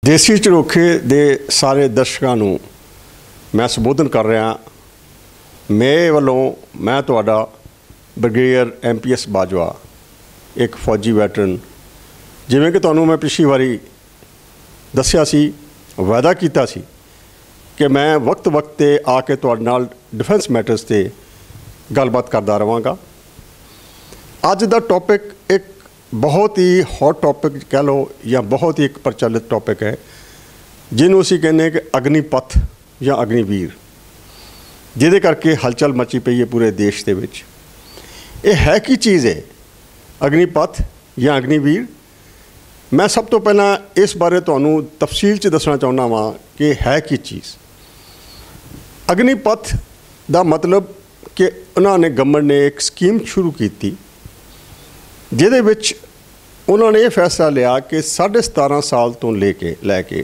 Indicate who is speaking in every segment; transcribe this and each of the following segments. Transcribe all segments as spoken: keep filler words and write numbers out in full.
Speaker 1: देसी झरोखे दे सारे दर्शकों नूं मैं संबोधन कर रहा। मेरे वालों मैं तुहाडा brigadier M P S Bajwa, एक फौजी वैटरन, जिवें कि तुहानूं मैं पिछली वारी दस्सिया सी, वादा कीता सी कि मैं वक्त वक्त ते आके तुहाडे नाल डिफेंस मैटर्स ते गलबात करदा रहांगा। अज दा टॉपिक एक बहुत ही हॉट टॉपिक कह लो या बहुत ही एक प्रचलित टॉपिक है, जिन्हों असीं कहने कि अग्निपथ या अग्निवीर, जिहदे करके हलचल मची पई है पूरे देश दे विच। ये है की चीज़ है अग्निपथ या अग्निवीर? मैं सब तो पहला इस बारे तुहानूं तफसील च दसना चाहुंदा वां कि है की चीज़। अग्निपथ दा मतलब कि उन्होंने गवर्नमेंट ने एक स्कीम शुरू की जिहदे विच उन्होंने ये फैसला लिया कि साढ़े सतारह साल तो लेके लैके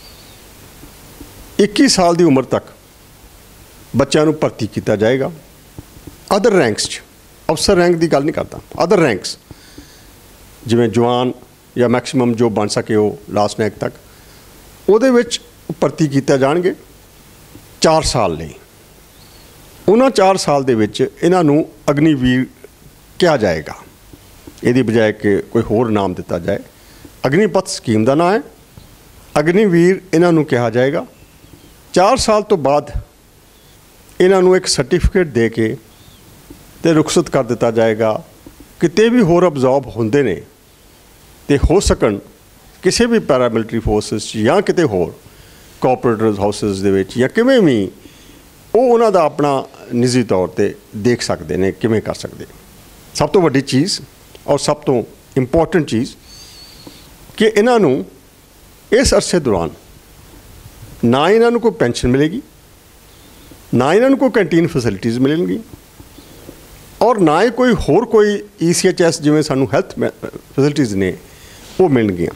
Speaker 1: इक्की साल की उम्र तक बच्चों को भर्ती किया जाएगा। अदर रैंक्स च, अफसर रैंक की गल नहीं करता, अदर रैंक्स जिवें जवान या मैक्सीमम जो बन सके वो लास्ट रैंक तक, उहदे विच भर्ती किए जाणगे चार साल लई। उन्हां चार साल दे विच इन्हां नूं अग्निवीर कहा जाएगा, यदि बजाय कि कोई होर नाम दिता जाए। अग्निपथ स्कीम का नाम है, अग्निवीर इन्हां नूं कहा जाएगा। चार साल तो बाद इन्हां नूं एक सर्टिफिकेट दे के ते रुखसत कर दिता जाएगा। किते भी होर अब्जॉर्ब होंदे ने ते हो सकन किसी भी पैरामिलिटरी फोर्सिस या किते होर कोऑपरेटिव हाउसिस दे विच या किवें भी वो उन्हां दा अपना निजी तौर ते देख सकते हैं किवें कर सकते। सब तो वड्डी चीज़ और सब तो इंपॉर्टेंट चीज़ कि इन्हां नूं इस अरसे दौरान ना इन्हां नूं कोई पेंशन मिलेगी, ना इन्हां नूं कोई कैंटीन फैसिलिटीज़ मिलेंगी, और ना ही कोई होर कोई ई सी एच एस जिवें सानूं हैल्थ फैसिलिटीज़ ने वो मिलणगियां।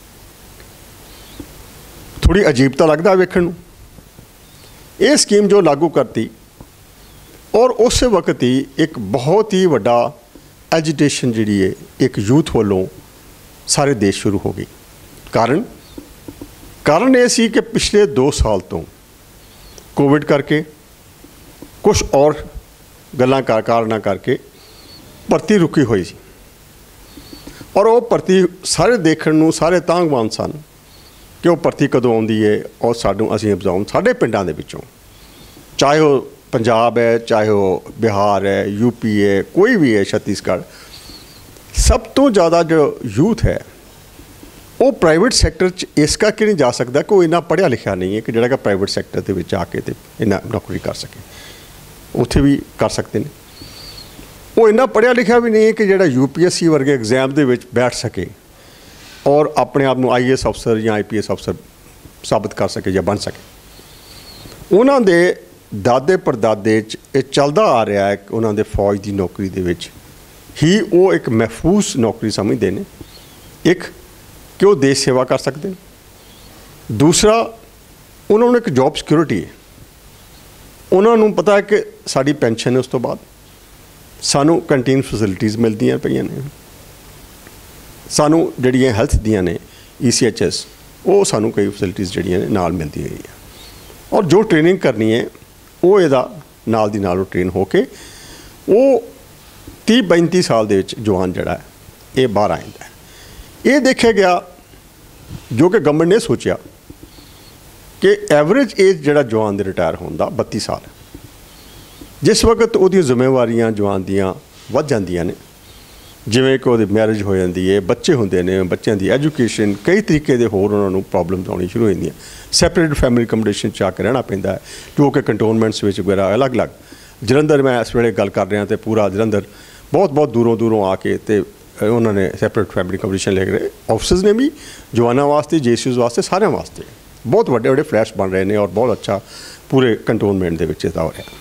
Speaker 1: थोड़ी अजीब तो लगता वेखण नूं। ये स्कीम जो लागू करती और उस वक्त ही एक बहुत ही वड्डा एजिटेशन जिहड़ी है एक यूथ वालों सारे देश शुरू हो गई। कारण कारण ये सी कि पिछले दो साल तो कोविड करके कुछ और गल्लां कर कारणा करके भर्ती रुकी हुई सी, और वो भर्ती सारे देखण नूं सारे तांगवान सन कि वो भर्ती कदों आउंदी है और सानूं असीं अब्जॉर्ब साडे पिंडां दे विचों, चाहे वो पंजाब है, चाहे वो बिहार है, यूपी है, कोई भी है, छत्तीसगढ़, सब तो ज़्यादा जो यूथ है वो प्राइवेट सैक्टर च इस करके नहीं जा सकता कि वो इन्ना पढ़िया लिखा नहीं है कि जिहड़ा कि प्राइवेट सैक्टर के विच आके ते इन्ना नौकरी कर सके। उत्थे भी कर सकते हैं। वो इन्ना पढ़िया लिखा भी नहीं है कि जिहड़ा यू पी एस सी वर्गे एग्जाम दे विच बैठ सके और अपने आप को आई ए एस अफसर या आई पी एस अफसर साबित कर सके या बन सके। उन्हां दे दादे परदादे च ये चलता आ रहा है कि उन्होंने फौज की नौकरी दे विच ही वो एक महफूज नौकरी समझते हैं। एक कि वो देश सेवा कर सकते हैं, दूसरा उन्होंने एक जॉब सिक्योरिटी है। उन्होंने पता है कि साड़ी पेंशन है, उस तो बाद सानू कैंटीन फैसिलिटीज़ मिलदियां पईयां ने, सानू जिहड़ियां हैल्थ दियां ने ई सी एच एस वो सानू कई फैसिलिटीज़ जिहड़ियां ने नाल मिलदी है, और जो ट्रेनिंग करनी है वो इहदा नाल दी नाल ट्रेन होके वो तीह पैंती साल दे विच जवान जिहड़ा है ये बाहर आ जाता है। ये देखा गया जो कि गवर्नमेंट ने सोचा कि एवरेज एज जिहड़ा जवान दे रिटायर होने दा बत्ती साल, जिस वक्त उहदी जिम्मेवारियां जवान दियां वध जांदियां ने, जिवें कि उहदी मैरिज हो जाती है, बच्चे होंदे ने, बच्चों की एजुकेशन, कई तरीके दे होर उन्हां नूं प्रॉब्लम्स आउणी शुरू हो जांदियां। सैपरेट फैमिली अकोमोडेशन च आके रहना पैंदा है, जो कि कंटोनमेंट्स विच वगैरह अलग अलग। जलंधर मैं इस वेले गल कर रहा तो पूरा जलंधर बहुत बहुत दूरों दूरों आके ते उन्होंने सैपरेट फैमिली अकोमोडेशन ले रहे ऑफिसर्स ने भी जवानों वास्ते, जे सी यूज़ वास्ते, सारे वास्ते बहुत वड्डे वड्डे फ्लैट्स बन रहे हैं और बहुत अच्छा पूरे कंटोनमेंट दे विच इहदा हो रहा।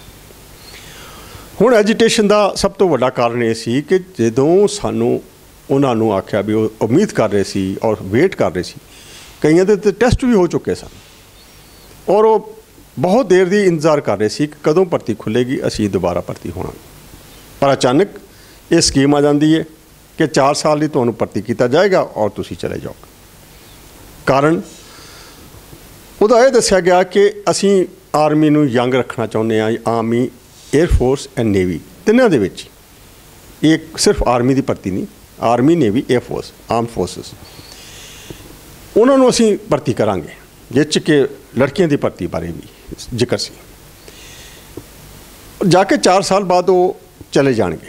Speaker 1: हुण एजिटेशन का सब तो वड्डा कारण ये सी कि जदों सानू उन्हां नूं आख्या भी उम्मीद कर रहे सी और वेट कर रहे सी, कईयां दे टेस्ट भी हो चुके सन और वो बहुत देर दी इंतजार कर रहे सी कि कदों भर्ती खुलेगी, असीं दोबारा भर्ती होना। पर अचानक ये स्कीम आ जाती है कि चार साल ही तुहानूं भर्ती किया जाएगा और तुसीं चले जाओ। कारण ਉਹਦਾ ਇਹ ਦੱਸਿਆ ਗਿਆ ਕਿ ਅਸੀਂ ਆਰਮੀ ਨੂੰ ਯੰਗ ਰੱਖਣਾ ਚਾਹੁੰਦੇ ਹਾਂ। Army, air force and navy ਤਿੰਨਾਂ ਦੇ ਵਿੱਚ, ਇਹ ਸਿਰਫ ਆਰਮੀ ਦੀ ਭਰਤੀ ਨਹੀਂ, army, navy, air force, armed forces, ਉਹਨਾਂ ਨੂੰ ਅਸੀਂ ਭਰਤੀ ਕਰਾਂਗੇ, ਜਿਸ 'ਚ ਕਿ ਲੜਕੀਆਂ ਦੀ ਭਰਤੀ ਬਾਰੇ ਵੀ ਜ਼ਿਕਰ ਸੀ। ਜਾ ਕੇ ਚਾਰ ਸਾਲ ਬਾਅਦ ਉਹ ਚਲੇ ਜਾਣਗੇ।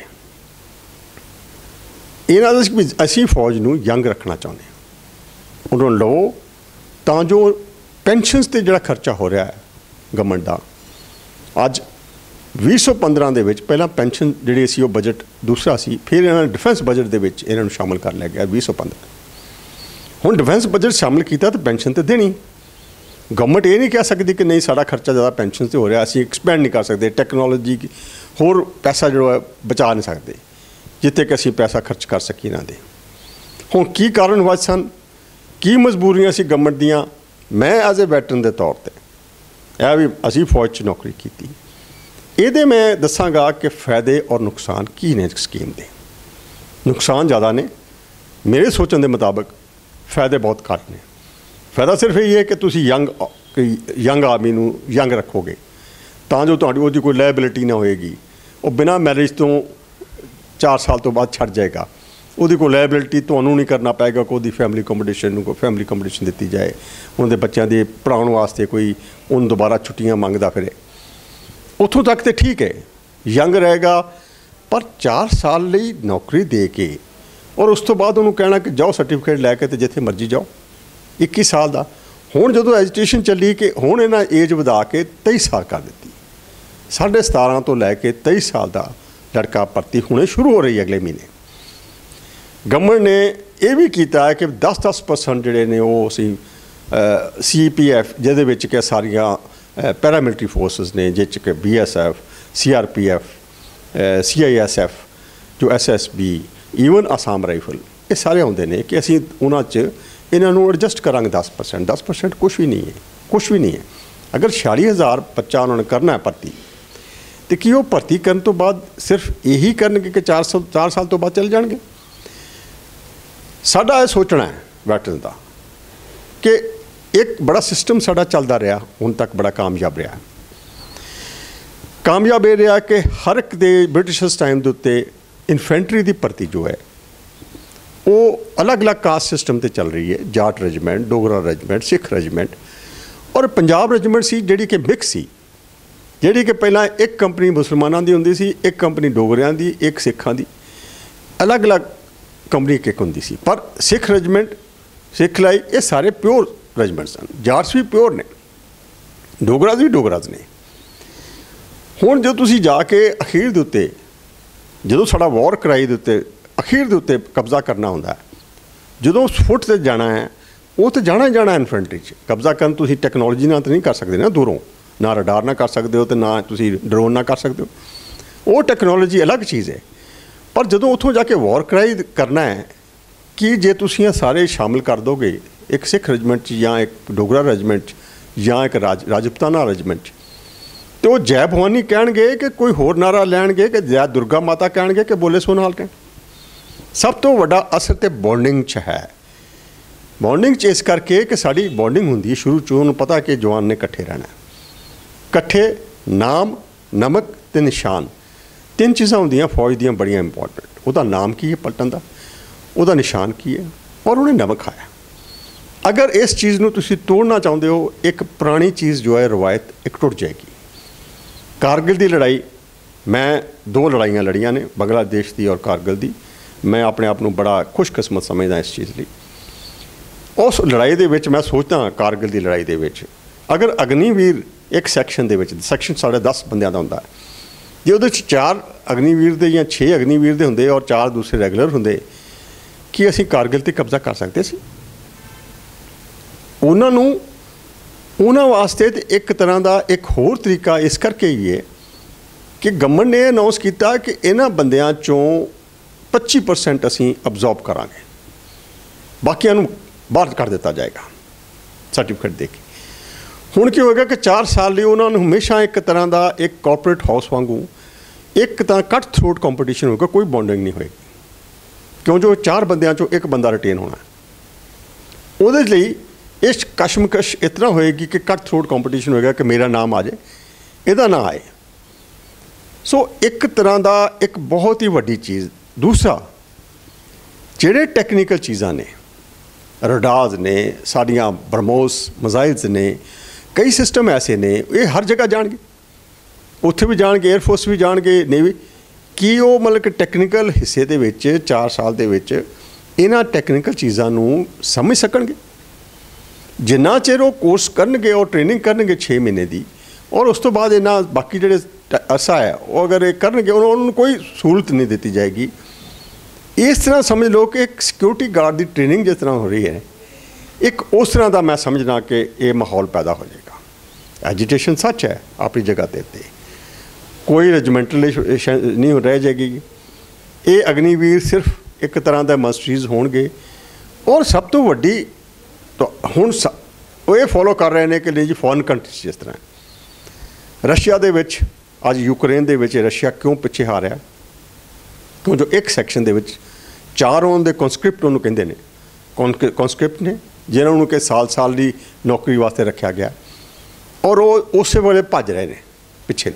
Speaker 1: ਇਹਨਾਂ ਦਾ ਵੀ ਅਸੀਂ ਫੌਜ ਨੂੰ ਯੰਗ ਰੱਖਣਾ ਚਾਹੁੰਦੇ ਹਾਂ, ਉਹਨਾਂ ਨੂੰ ਲਓ ਤਾਂ ਜੋ ਪੈਨਸ਼ਨਸ 'ਤੇ ਜਿਹੜਾ ਖਰਚਾ ਹੋ ਰਿਹਾ ਹੈ ਗਵਰਨਮੈਂਟ ਦਾ, ਅੱਜ ਵੀਹ ਸੌ ਪੰਦਰਾਂ ਦੇ ਵਿੱਚ ਪਹਿਲਾਂ ਪੈਨਸ਼ਨ ਜਿਹੜੀ ਸੀ ਉਹ ਬਜਟ ਦੂਸਰਾ ਸੀ, ਫਿਰ ਇਹਨਾਂ ਨੇ ਡਿਫੈਂਸ ਬਜਟ ਦੇ ਵਿੱਚ ਇਹਨਾਂ ਨੂੰ ਸ਼ਾਮਲ ਕਰ ਲਿਆ ਗਿਆ ਵੀਹ ਸੌ ਪੰਦਰਾਂ। ਹੁਣ ਡਿਫੈਂਸ ਬਜਟ ਸ਼ਾਮਲ ਕੀਤਾ ਤਾਂ ਪੈਨਸ਼ਨ ਤਾਂ ਦੇਣੀ। ਗਵਰਨਮੈਂਟ ਇਹ ਨਹੀਂ ਕਹਿ ਸਕਦੀ ਕਿ ਨਹੀਂ ਸਾਡਾ ਖਰਚਾ ਜ਼ਿਆਦਾ ਪੈਨਸ਼ਨ 'ਤੇ ਹੋ ਰਿਹਾ, ਅਸੀਂ ਐਕਸਪੈਂਡ ਨਹੀਂ ਕਰ ਸਕਦੇ, ਟੈਕਨੋਲੋਜੀ ਹੋਰ ਪੈਸਾ ਜਿਹੜਾ ਬਚਾ ਨਹੀਂ ਸਕਦੇ ਜਿੱਥੇ ਕਿ ਅਸੀਂ ਪੈਸਾ ਖਰਚ ਕਰ ਸਕੀਏ ਇਹਨਾਂ ਦੇ। ਹੁਣ ਕੀ ਕਾਰਨ ਹੋਇਆ ਸਨ, ਕੀ ਮਜਬੂਰੀਆਂ ਸੀ ਗਵਰਨਮੈਂਟ ਦੀਆਂ? ਮੈਂ ਐਜ਼ ਏ ਵੈਟਰਨ ਦੇ ਤੌਰ 'ਤੇ ਇਹ ਵੀ ਅਸੀਂ ਫੌਜ 'ਚ ਨੌਕਰੀ ਕੀਤੀ, ਇਹਦੇ ਮੈਂ ਦੱਸਾਂਗਾ ਕਿ ਫਾਇਦੇ ਔਰ ਨੁਕਸਾਨ ਕੀ ਨੇ ਸਕੀਮ ਦੇ। ਨੁਕਸਾਨ ਜ਼ਿਆਦਾ ਨੇ ਮੇਰੇ ਸੋਚਣ ਦੇ ਮੁਤਾਬਕ, ਫਾਇਦੇ ਬਹੁਤ ਘੱਟ ਨੇ। ਫਾਇਦਾ ਸਿਰਫ ਇਹ ਹੈ ਕਿ ਤੁਸੀਂ ਯੰਗ ਯੰਗ ਆਰਮੀ ਨੂੰ ਯੰਗ ਰੱਖੋਗੇ ਤਾਂ ਜੋ ਤੁਹਾਡੀ ਉਹਦੀ ਕੋਈ ਲਾਇਬਿਲਿਟੀ ਨਾ ਹੋਏਗੀ, ਉਹ ਬਿਨਾਂ ਮੈਰਿਜ ਤੋਂ ਚਾਰ ਸਾਲ ਤੋਂ ਬਾਅਦ ਛੱਡ ਜਾਏਗਾ, ਉਹਦੀ ਕੋਈ ਲਾਇਬਿਲਿਟੀ ਤੁਹਾਨੂੰ ਨਹੀਂ ਕਰਨਾ ਪਏਗਾ ਕਿ ਉਹਦੀ ਫੈਮਿਲੀ ਅਕੋਮੋਡੇਸ਼ਨ ਨੂੰ ਕੋਈ ਫੈਮਿਲੀ ਅਕੋਮੋਡੇਸ਼ਨ ਦਿੱਤੀ ਜਾਏ, ਉਹਦੇ ਬੱਚਿਆਂ ਦੇ ਪੜ੍ਹਾਉਣ ਵਾਸਤੇ ਕੋਈ ਉਹਨੂੰ ਦੁਬਾਰਾ ਛੁੱਟੀਆਂ ਮੰਗਦਾ ਫਿਰੇ। ਉੱਥੋਂ ਤੱਕ ਤਾਂ ਠੀਕ ਹੈ, ਯੰਗ ਰਹੇਗਾ, ਪਰ ਚਾਰ ਸਾਲ ਲਈ ਨੌਕਰੀ ਦੇ ਕੇ ਔਰ ਉਸ ਤੋਂ ਬਾਅਦ ਉਹਨੂੰ ਕਹਿਣਾ ਕਿ ਜਾਓ ਸਰਟੀਫਿਕੇਟ ਲੈ ਕੇ ਤੇ ਜਿੱਥੇ ਮਰਜ਼ੀ ਜਾਓ। ਇੱਕੀ ਸਾਲ ਦਾ ਹੁਣ ਜਦੋਂ ਐਜੂਕੇਸ਼ਨ ਚੱਲੀ ਕਿ ਹੁਣ ਇਹਨਾਂ ਏਜ ਵਧਾ ਕੇ ਤੇਈ ਸਾਲ ਕਰ ਦਿੱਤੀ, ਸਾਢੇ ਸਤਾਰਾਂ ਤੋਂ ਲੈ ਕੇ ਤੇਈ ਸਾਲ ਦਾ ਲੜਕਾ ਭਰਤੀ ਹੋਣੇ ਸ਼ੁਰੂ ਹੋ ਰਹੀ ਹੈ ਅਗਲੇ ਮਹੀਨੇ। ਗਵਰਨਮੈਂਟ ਨੇ ਇਹ ਵੀ ਕੀਤਾ ਹੈ ਕਿ ਦਸ ਦਸ ਪਰਸੈਂਟ ਜਿਹੜੇ ਨੇ ਉਹ ਅਸੀਂ ਸੀ ਪੀ ਐਫ, ਜਿਹਦੇ ਵਿੱਚ ਕਿ ਸਾਰੀਆਂ ਪੈਰਾਮਿਲਟਰੀ ਫੋਰਸਿਸ ਨੇ, ਜਿਸ 'ਚ ਕਿ B S F, C R P F, C I S F, ਜੋ S S B, even Assam rifle, ਇਹ ਸਾਰੇ ਆਉਂਦੇ ਨੇ ਕਿ ਅਸੀਂ ਉਹਨਾਂ 'ਚ ਇਹਨਾਂ ਨੂੰ ਐਡਜਸਟ ਕਰਾਂਗੇ ਦਸ ਪਰਸੈਂਟ। ਦਸ ਪਰਸੈਂਟ ਕੁਛ ਵੀ ਨਹੀਂ ਹੈ, ਕੁਛ ਵੀ ਨਹੀਂ ਹੈ। ਅਗਰ ਛਿਆਲੀ ਹਜ਼ਾਰ ਬੱਚਾ ਉਹਨਾਂ ਨੇ ਕਰਨਾ ਹੈ ਭਰਤੀ, ਅਤੇ ਕੀ ਉਹ ਭਰਤੀ ਕਰਨ ਤੋਂ ਬਾਅਦ ਸਿਰਫ ਇਹੀ ਕਰਨਗੇ ਕਿ ਚਾਰ ਸੌ ਚਾਰ ਸਾਲ ਤੋਂ ਬਾਅਦ ਚਲੇ ਜਾਣਗੇ? ਸਾਡਾ ਇਹ ਸੋਚਣਾ ਹੈ ਵੈਟਰਨ ਦਾ ਕਿ ਇੱਕ ਬੜਾ ਸਿਸਟਮ ਸਾਡਾ ਚੱਲਦਾ ਰਿਹਾ ਹੁਣ ਤੱਕ, ਬੜਾ ਕਾਮਯਾਬ ਰਿਹਾ। ਕਾਮਯਾਬ ਇਹ ਰਿਹਾ ਕਿ ਹਰ ਇੱਕ ਦੇ ਬ੍ਰਿਟਿਸ਼ਰਸ ਟਾਈਮ ਦੇ ਉੱਤੇ ਇਨਫੈਂਟਰੀ ਦੀ ਭਰਤੀ ਜੋ ਹੈ ਉਹ ਅਲੱਗ-ਅਲੱਗ ਕਾਸਟ ਸਿਸਟਮ 'ਤੇ ਚੱਲ ਰਹੀ ਹੈ। Jat regiment, Dogra regiment, Sikh regiment ਔਰ ਪੰਜਾਬ ਰੈਜੀਮੈਂਟ ਸੀ ਜਿਹੜੀ ਕਿ ਮਿਕਸ ਸੀ, ਜਿਹੜੀ ਕਿ ਪਹਿਲਾਂ ਇੱਕ ਕੰਪਨੀ ਮੁਸਲਮਾਨਾਂ ਦੀ ਹੁੰਦੀ ਸੀ, ਇੱਕ ਕੰਪਨੀ ਡੋਗਰਿਆਂ ਦੀ, ਇੱਕ ਸਿੱਖਾਂ ਦੀ, ਅਲੱਗ-ਅਲੱਗ ਕੰਪਨੀ ਇੱਕ ਇੱਕ ਹੁੰਦੀ ਸੀ। ਪਰ ਸਿੱਖ ਰੈਜੀਮੈਂਟ, ਸਿੱਖ ਲਈ ਇਹ ਸਾਰੇ ਪਿਓਰ ਰੈਜੀਮੈਂਟ ਸਨ। ਜਾਟਸ ਵੀ ਪਿਓਰ ਨੇ, ਡੋਗਰਾਜ਼ ਵੀ ਡੋਗਰਾਜ਼ ਨੇ। ਹੁਣ ਜਦੋਂ ਤੁਸੀਂ ਜਾ ਕੇ ਅਖੀਰ ਦੇ ਉੱਤੇ, ਜਦੋਂ ਸਾਡਾ ਵਾਰ ਕਰਾਈ ਦੇ ਉੱਤੇ ਅਖੀਰ ਦੇ ਉੱਤੇ ਕਬਜ਼ਾ ਕਰਨਾ ਹੁੰਦਾ, ਜਦੋਂ ਉਸ ਫੁੱਟ 'ਤੇ ਜਾਣਾ ਹੈ, ਉਹ ਤਾਂ ਜਾਣਾ ਹੀ ਜਾਣਾ ਇਨਫੈਂਟਰੀ 'ਚ। ਕਬਜ਼ਾ ਕਰਨ ਤੁਸੀਂ ਟੈਕਨੋਲੋਜੀ ਨਾਲ ਤਾਂ ਨਹੀਂ ਕਰ ਸਕਦੇ ਨਾ, ਦੂਰੋਂ ਨਾ ਰਡਾਰ ਨਾ ਕਰ ਸਕਦੇ ਹੋ ਅਤੇ ਨਾ ਤੁਸੀਂ ਡਰੋਨ ਨਾ ਕਰ ਸਕਦੇ ਹੋ, ਉਹ ਟੈਕਨੋਲੋਜੀ ਅਲੱਗ ਚੀਜ਼ ਹੈ। ਪਰ ਜਦੋਂ ਉੱਥੋਂ ਜਾ ਕੇ ਵਾਰ ਕਰਾਈ ਕਰਨਾ ਹੈ, ਕਿ ਜੇ ਤੁਸੀਂ ਇਹ ਸਾਰੇ ਸ਼ਾਮਿਲ ਕਰ ਦੋਗੇ ਇੱਕ ਸਿੱਖ ਰੈਜੀਮੈਂਟ 'ਚ ਜਾਂ ਇੱਕ ਡੋਗਰਾ ਰੈਜੀਮੈਂਟ 'ਚ ਜਾਂ ਇੱਕ ਰਾਜ ਰਾਜਪੂਤਾਨਾ ਰੈਜੀਮੈਂਟ 'ਚ, ਅਤੇ ਉਹ ਜੈ ਭਵਾਨੀ ਕਹਿਣਗੇ ਕਿ ਕੋਈ ਹੋਰ ਨਾਰਾ ਲੈਣਗੇ ਕਿ ਜੈ ਦੁਰਗਾ ਮਾਤਾ ਕਹਿਣਗੇ ਕਿ ਬੋਲੇ ਸੋ ਨਿਹਾਲ ਕਹਿਣ। ਸਭ ਤੋਂ ਵੱਡਾ ਅਸਰ ਤਾਂ ਬੌਂਡਿੰਗ 'ਚ ਹੈ। ਬੌਂਡਿੰਗ 'ਚ ਇਸ ਕਰਕੇ ਕਿ ਸਾਡੀ ਬੌਂਡਿੰਗ ਹੁੰਦੀ ਹੈ ਸ਼ੁਰੂ 'ਚ, ਉਹਨੂੰ ਪਤਾ ਕਿ ਜਵਾਨ ਨੇ ਇਕੱਠੇ ਰਹਿਣਾ, ਇਕੱਠੇ ਨਾਮ, ਨਮਕ ਅਤੇ ਨਿਸ਼ਾਨ, ਤਿੰਨ ਚੀਜ਼ਾਂ ਹੁੰਦੀਆਂ ਫੌਜ ਦੀਆਂ ਬੜੀਆਂ ਇੰਪੋਰਟੈਂਟ। ਉਹਦਾ ਨਾਮ ਕੀ ਹੈ ਪਲਟਨ ਦਾ, ਉਹਦਾ ਨਿਸ਼ਾਨ ਕੀ ਹੈ, ਔਰ ਉਹਨੇ ਨਮਕ ਖਾਇਆ। ਅਗਰ ਇਸ ਚੀਜ਼ ਨੂੰ ਤੁਸੀਂ ਤੋੜਨਾ ਚਾਹੁੰਦੇ ਹੋ, ਇੱਕ ਪੁਰਾਣੀ ਚੀਜ਼ ਜੋ ਹੈ ਰਵਾਇਤ ਇੱਕ ਟੁੱਟ ਜਾਏਗੀ। ਕਾਰਗਿਲ ਦੀ ਲੜਾਈ, ਮੈਂ ਦੋ ਲੜਾਈਆਂ ਲੜੀਆਂ ਨੇ, ਬੰਗਲਾਦੇਸ਼ ਦੀ ਔਰ ਕਾਰਗਿਲ ਦੀ। ਮੈਂ ਆਪਣੇ ਆਪ ਨੂੰ ਬੜਾ ਖੁਸ਼ਕਿਸਮਤ ਸਮਝਦਾ ਇਸ ਚੀਜ਼ ਲਈ। ਉਸ ਲੜਾਈ ਦੇ ਵਿੱਚ ਮੈਂ ਸੋਚਦਾ, ਕਾਰਗਿਲ ਦੀ ਲੜਾਈ ਦੇ ਵਿੱਚ ਅਗਰ ਅਗਨੀਵੀਰ ਇੱਕ ਸੈਕਸ਼ਨ ਦੇ ਵਿੱਚ, ਸੈਕਸ਼ਨ ਸਾਢੇ ਦਸ ਬੰਦਿਆਂ ਦਾ ਹੁੰਦਾ, ਜੇ ਉਹਦੇ 'ਚ ਚਾਰ ਅਗਨੀਵੀਰ ਦੇ ਜਾਂ ਛੇ ਅਗਨੀਵੀਰ ਦੇ ਹੁੰਦੇ ਔਰ ਚਾਰ ਦੂਸਰੇ ਰੈਗੂਲਰ ਹੁੰਦੇ, ਕੀ ਅਸੀਂ ਕਾਰਗਿਲ 'ਤੇ ਕਬਜ਼ਾ ਕਰ ਸਕਦੇ ਸੀ? ਉਹਨਾਂ ਨੂੰ, ਉਹਨਾਂ ਵਾਸਤੇ ਤਾਂ ਇੱਕ ਤਰ੍ਹਾਂ ਦਾ ਇੱਕ ਹੋਰ ਤਰੀਕਾ ਇਸ ਕਰਕੇ ਹੀ ਹੈ ਕਿ ਗਵਰਨਮੈਂਟ ਨੇ ਅਨਾਊਂਸ ਕੀਤਾ ਕਿ ਇਹਨਾਂ ਬੰਦਿਆਂ 'ਚੋਂ ਪੱਚੀ ਪਰਸੈਂਟ ਅਸੀਂ ਅਬਜ਼ੋਰਬ ਕਰਾਂਗੇ, ਬਾਕੀਆਂ ਨੂੰ ਬਾਹਰ ਕਰ ਦਿੱਤਾ ਜਾਏਗਾ ਸਰਟੀਫਿਕੇਟ ਦੇ ਕੇ। ਹੁਣ ਕੀ ਹੋਏਗਾ ਕਿ ਚਾਰ ਸਾਲ ਲਈ ਉਹਨਾਂ ਨੂੰ ਹਮੇਸ਼ਾ ਇੱਕ ਤਰ੍ਹਾਂ ਦਾ ਇੱਕ ਕਾਰਪੋਰੇਟ ਹਾਊਸ ਵਾਂਗੂ ਇੱਕ ਤਾਂ ਕੱਟ ਥਰੋਟ ਕੰਪੀਟੀਸ਼ਨ ਹੋਏਗਾ, ਕੋਈ ਬੌਂਡਿੰਗ ਨਹੀਂ ਹੋਏਗੀ, ਕਿਉਂ ਜੋ ਚਾਰ ਬੰਦਿਆਂ 'ਚੋਂ ਇੱਕ ਬੰਦਾ ਰਿਟੇਨ ਹੋਣਾ। ਉਹਦੇ ਲਈ इस कशमकश इतना होएगी कि कट थ्रोट कंपटीशन होएगा कि मेरा नाम आ जाए, इहदा ना आए। सो एक तरह का एक बहुत ही वड्डी चीज़। दूसरा, ਜਿਹੜੇ टैक्नीकल चीज़ां ने, रडार्स ने, साड़ियाँ ब्रह्मोस मिसाइल्स ने, कई सिस्टम ऐसे ने, ये हर जगह जाएंगे, उत्थे भी जाएंगे, एयरफोर्स भी जाएंगे, नेवी की वो मतलब कि टैक्नीकल हिस्से दे विच चार साल दे विच इन्हां टैक्नीकल चीज़ां नूं समझ सकणगे। जिन्ना चिर वो कोर्स करनगे और ट्रेनिंग करनगे छे महीने की, और उस तो बाद इन्हां बाकी जिहड़े अरसा है वो अगर ये करनगे उन्होंने कोई सहूलत नहीं दी जाएगी। इस तरह समझ लो कि एक सिक्योरिटी गार्ड की ट्रेनिंग जिस तरह हो रही है, एक उस तरह का मैं समझना कि ये माहौल पैदा हो जाएगा। एजिटेशन सच है अपनी जगह ते, ते कोई रजमेंटल नहीं रह जाएगी। ये अग्निवीर सिर्फ एक तरह का मस्टरीज होणगे। और सब तो वड्डी तो हुण ये फॉलो कर रहे हैं कि नहीं जी फॉरन कंट्रीज जिस तरह रशिया दे विच अज यूक्रेन दे विच रशिया क्यों पिछे आ रहा, क्यों जो एक सैक्शन दे विच चार उन्होंने कॉन्सक्रिप्ट उन्होंने कहते हैं, कॉन कॉन्सक्रिप्ट ने जिन्होंने कि साल साल की नौकरी वास्ते रखा गया और वो उस वेले भज रहे हैं पिछे।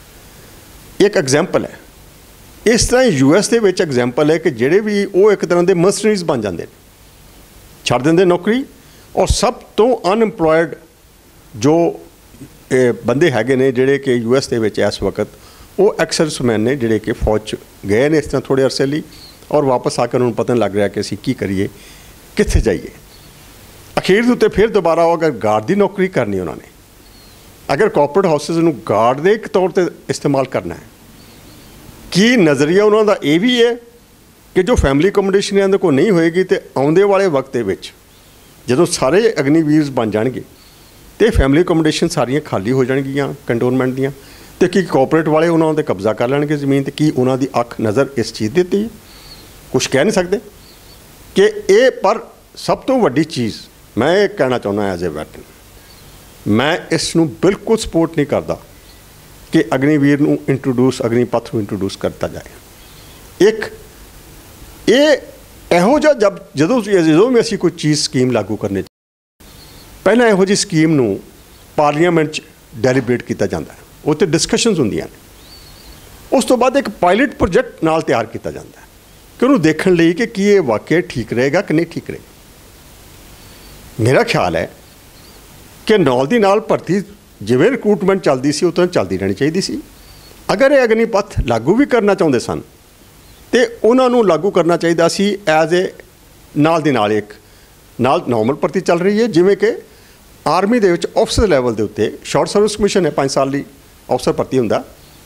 Speaker 1: एक एग्जाम्पल है। इस तरह यू एस के विच एग्जाम्पल है कि जोड़े भी वो एक तरह के मर्सनरीज बन जाते हैं, छड़ देंगे नौकरी। और सब तो अनएम्पलॉयड जो बंदे हैगे ने जोड़े कि यू एस के विच इस वक्त वो एक्सर्विसमैन ने जोड़े कि फौज गए ने इस तरह थोड़े अरसे लिए और वापस आकर उन्होंने पता नहीं लग रहा कि असीं की करिए, कित्थे जाइए। अखीर दे उत्ते फिर दोबारा अगर गार्ड की नौकरी करनी उन्होंने, अगर कॉर्पोरेट हाउसिस नूं गार्ड के तौर पर इस्तेमाल करना है, की नज़रिया उन्होंने ये भी है कि जो फैमिली अकोमोडेशन इन्हां दे कोल नहीं होएगी तो आउंदे वाले वक्त दे विच जदों सारे अग्निवीर बन जाएंगे तो फैमिली अकोमोडेशन सारियां खाली हो जाएगियां कंटोनमेंट दियां, तो की कॉर्पोरेट वाले उन्होंने कब्जा कर लैणगे ज़मीन, तो की उन्हों की अख नज़र इस चीज़ दी ती कुछ कह नहीं सकते कि ये। पर सब तो वड्डी चीज़ मैं ये कहना चाहुंदा एज ए वैटरन, मैं इसनूं बिल्कुल सपोर्ट नहीं करता कि अग्निवीर नूं इंट्रोड्यूस अग्निपथ नूं इंट्रोड्यूस करता जाए। एक ये इहो जिहा जब जदों जदों भी असीं कोई चीज़ स्कीम लागू करने पहलां इहो जी स्कीम नूं पार्लीमेंट च डेलीब्रेट किया जाता है, उत्ते डिस्कशनस हुंदियां ने, उस तो बाद एक पायलट प्रोजेक्ट नाल तैयार किया जाता है कि उन्होंने देखने लई कि की ये वाकई ठीक रहेगा कि नहीं ठीक रहेगा। मेरा ख्याल है कि नाल दी नाल भर्ती जिवें रिक्रूटमेंट चलती सी उस तरह चलती रहनी चाहिए सी। अगर ये अग्निपथ लागू भी करना चाहते सन तो उन्होंने लागू करना चाहिए सी एज ए नाल दी नाल एक नाल नॉर्मल भर्ती चल रही है, जिमें कि आर्मी दे विच ऑफिसर लैवल के उत्ते शॉर्ट सर्विस कमीशन है, पाँच साल की ऑफिसर भर्ती हुंदा,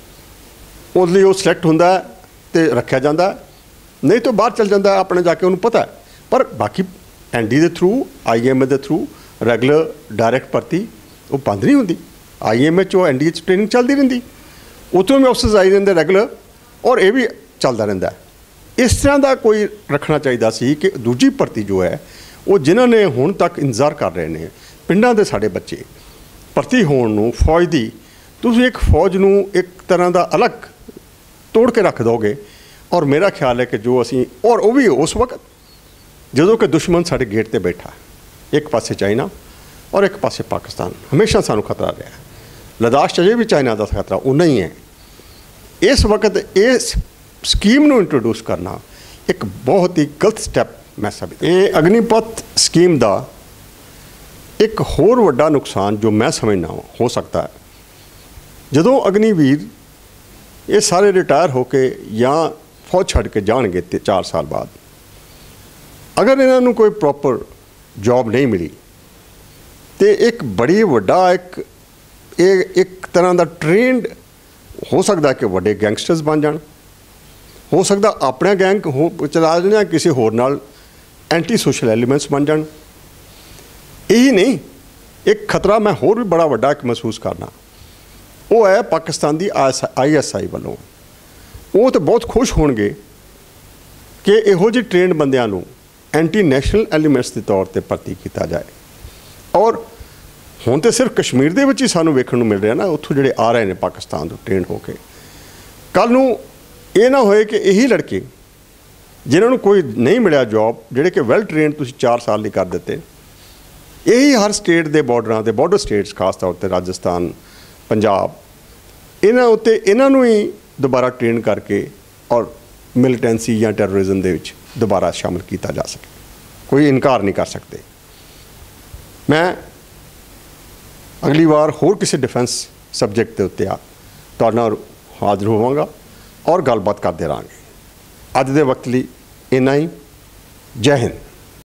Speaker 1: उस लई वो सिलेक्ट हुंदा ते रखा जाता, नहीं तो बाहर चल जाता अपने जाके उन्होंने पता है। पर बाकी एन डी के थ्रू आई एम ए के थ्रू रैगूलर डायरैक्ट भर्ती वो बंद नहीं होंगी। आई एम ए चो एन डी एच ट्रेनिंग चलती रही, उत्तों भी ऑफिसर्स आई रहिंदे रैगूलर, और ये भी चलता रहिंदा है। इस तरह का कोई रखना चाहिए सी कि दूजी भर्ती जो है वो जिन्होंने हुण तक इंतजार कर रहे हैं, पिंडां दे साडे बच्चे भर्ती होण नूं फौज दी, तुसीं एक फौज नूं एक तरह का अलग तोड़ के रख दोगे। और मेरा ख्याल है कि जो असी और वो भी उस वक्त जदों कि दुश्मन साडे गेट ते बैठा, एक पासे चाइना और एक पासे पाकिस्तान, हमेशा सानू खतरा रहा है। लद्दाख अजे भी चाइना का खतरा उन्ना ही है। इस वक्त इस स्कीम नूं इंट्रोड्यूस करना एक बहुत ही गलत स्टैप मैं साबित। ये अग्निपथ स्कीम का एक होर वड्डा नुकसान जो मैं समझना हो सकता है, जदों अग्निवीर ये सारे रिटायर होके या फौज छड़ के जाएंगे चार साल बाद, अगर इन्होंने कोई प्रॉपर जॉब नहीं मिली तो एक बड़ी वड्डा एक एक तरह का ट्रेंड हो सकता है कि वड्डे गैंगस्टर्स बन जान, हो सकता अपना गैंग हो चला जाए, किसी होर नाल एंटी सोशल एलीमेंट्स बन जान। यही नहीं, एक खतरा मैं होर भी बड़ा वड्डा एक महसूस करना, वो है पाकिस्तान की आई एस आई वालों। वो तो बहुत खुश होंगे कि इहो जी ट्रेंड बंदियां नूं एंटी नैशनल एलीमेंट्स के तौर पर भर्ती किया जाए। और हुण तो सिर्फ कश्मीर दे विच ही सानूं वेखण नूं मिल रहा ना, उत्थों जिहड़े आ रहे हैं पाकिस्तान तो ट्रेंड होके, कल नूं ये ना होए कि यही लड़के जिन्होंने कोई नहीं मिला जॉब, जिहड़े कि वैल ट्रेंड तुसीं चार साल नहीं कर दिते, यही हर स्टेट के बॉर्डर के बॉर्डर स्टेट्स खास तौर पर राजस्थान पंजाब इन्हां उत्ते इन्हां नूं ही दोबारा ट्रेन करके और मिलिटेंसी या टैरोरिज्म दे विच दोबारा शामिल किया जा सके, कोई इनकार नहीं कर सकते। मैं अगली बार होर किसी डिफेंस सबजैक्ट के उत्ते आ तुहाडे नाल हाज़र होवांगा और गलबात करते रहांगे। अज दे वक्त लई इन्ना ही। जय हिंद।